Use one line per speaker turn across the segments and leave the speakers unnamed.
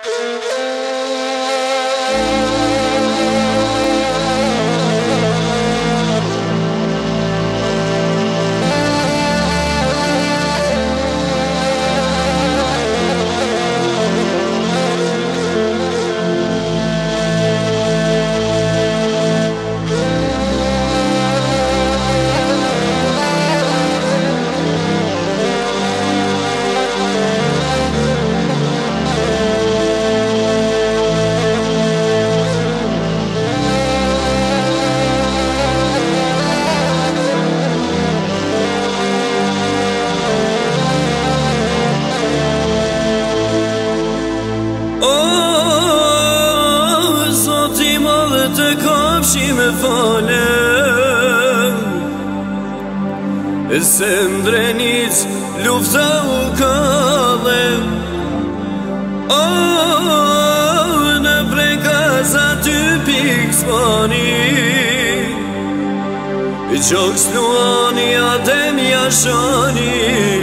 Zoti madhe të kafshi me falem, se ndrenic lufta u kalem. Në prekaza ty pik s'pani, qok s'luani adem jashani.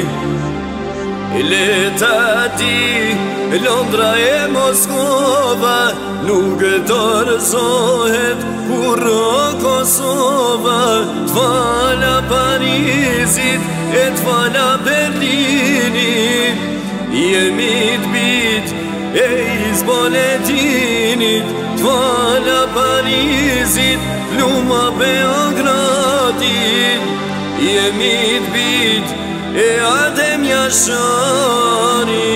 Leta ti Londra e Moskova, nuk dorëzohet kur o Kosova. T'fala Parisit e t'fala Berlinit, jemi t'bit e Izboletinit. T'fala Parisit, luma Beogradit, jemi t'bit e adem jashani.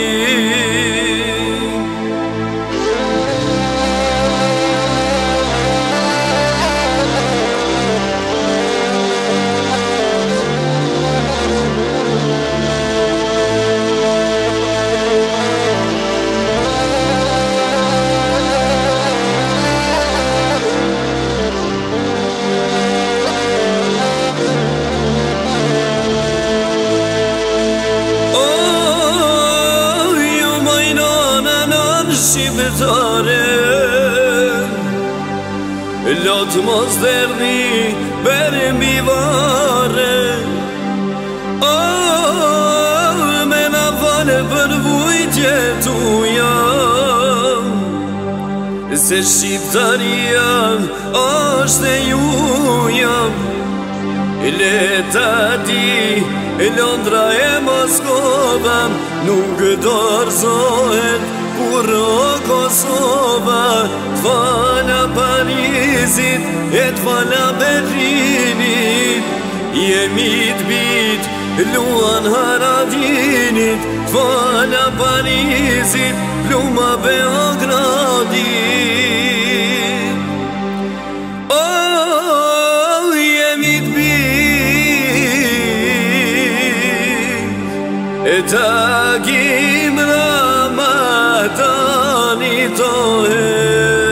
Shqiptare, lot mos derni bere mbi vare. Me na fale për vujtje tuja, se shqiptaria është e juja. Leta di Londra e Moskova, nuk dorëzohet kur o Kosova. T'fala Parisit e t'fala Berlinit, jemi t'bit luan Haradinit. T'fala Parisit, luma Beogradit. Jemi t'bit e tagim Ramadani tohe.